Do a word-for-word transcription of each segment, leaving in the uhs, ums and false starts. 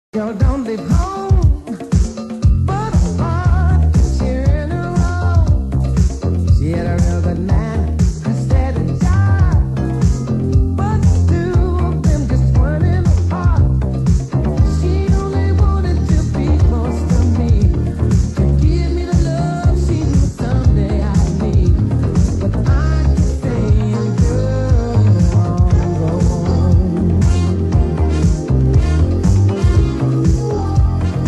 Girl, don't leave home, but hard cheering her on. She had a real good man, I said a job, but two of them just weren't in the heart. She only wanted to be close to me, to give me the love she knew someday I'd need. But I kept saying, girl, go on, go on.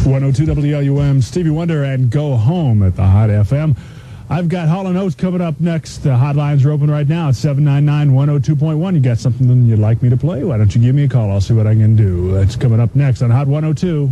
one oh two W L U M, Stevie Wonder and Go Home at the Hot F M. I've got Hall and Oates coming up next. The hotlines are open right now at seven nine nine, one oh two point one. You got something you'd like me to play? Why don't you give me a call? I'll see what I can do. That's coming up next on Hot one oh two.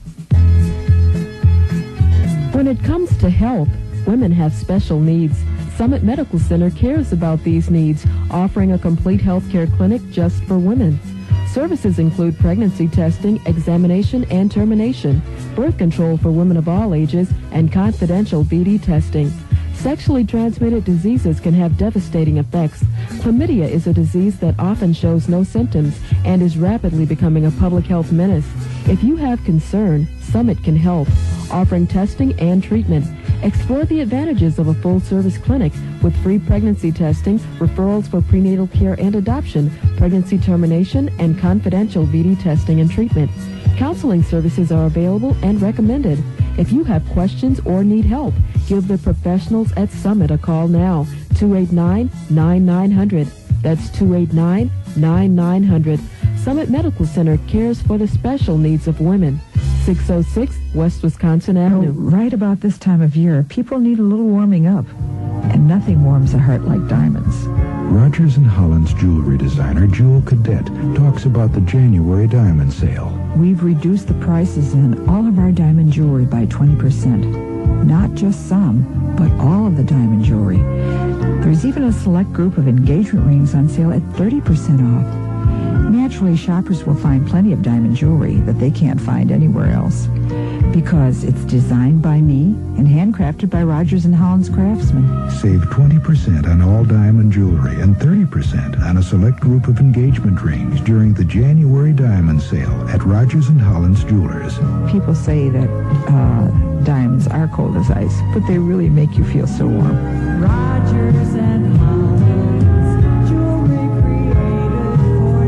When it comes to health, women have special needs. Summit Medical Center cares about these needs, offering a complete healthcare clinic just for women. Services include pregnancy testing, examination and termination, birth control for women of all ages, and confidential V D testing. Sexually transmitted diseases can have devastating effects. Chlamydia is a disease that often shows no symptoms and is rapidly becoming a public health menace. If you have concern, Summit can help, offering testing and treatment. Explore the advantages of a full-service clinic with free pregnancy testing, referrals for prenatal care and adoption, pregnancy termination, and confidential V D testing and treatment. Counseling services are available and recommended. If you have questions or need help, give the professionals at Summit a call now, two eight nine, nine nine hundred. That's two eight nine, nine nine hundred. Summit Medical Center cares for the special needs of women. six oh six West Wisconsin Avenue. Oh, right about this time of year, people need a little warming up. And nothing warms a heart like diamonds. Rogers and Holland's jewelry designer, Jewel Cadet, talks about the January diamond sale. We've reduced the prices on all of our diamond jewelry by twenty percent. Not just some, but all of the diamond jewelry. There's even a select group of engagement rings on sale at thirty percent off. Naturally, shoppers will find plenty of diamond jewelry that they can't find anywhere else, because it's designed by me and handcrafted by Rogers and Holland's craftsmen. Save twenty percent on all diamond jewelry and thirty percent on a select group of engagement rings during the January diamond sale at Rogers and Holland's Jewelers. People say that uh, diamonds are cold as ice, but they really make you feel so warm. Rogers and Holland's jewelry created for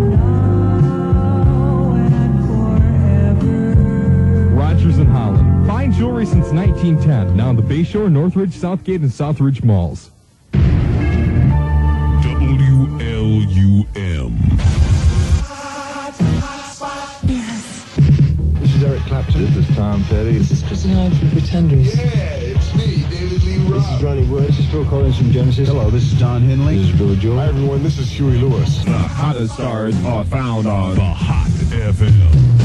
now and forever. Rogers and Holland. Fine jewelry since nineteen ten. Now in the Bayshore, Northridge, Southgate, and Southridge malls. W L U M. This is Eric Clapton. This is Tom Petty. This is Christina Hine from Pretenders. Yeah, it's me, David Lee Roth. This is Ronnie Wood. This is Phil Collins from Genesis. Hello, this is Don Henley. This is Billy Joel. Hi, everyone. This is Huey Lewis. The hottest stars are found on the Hot F M.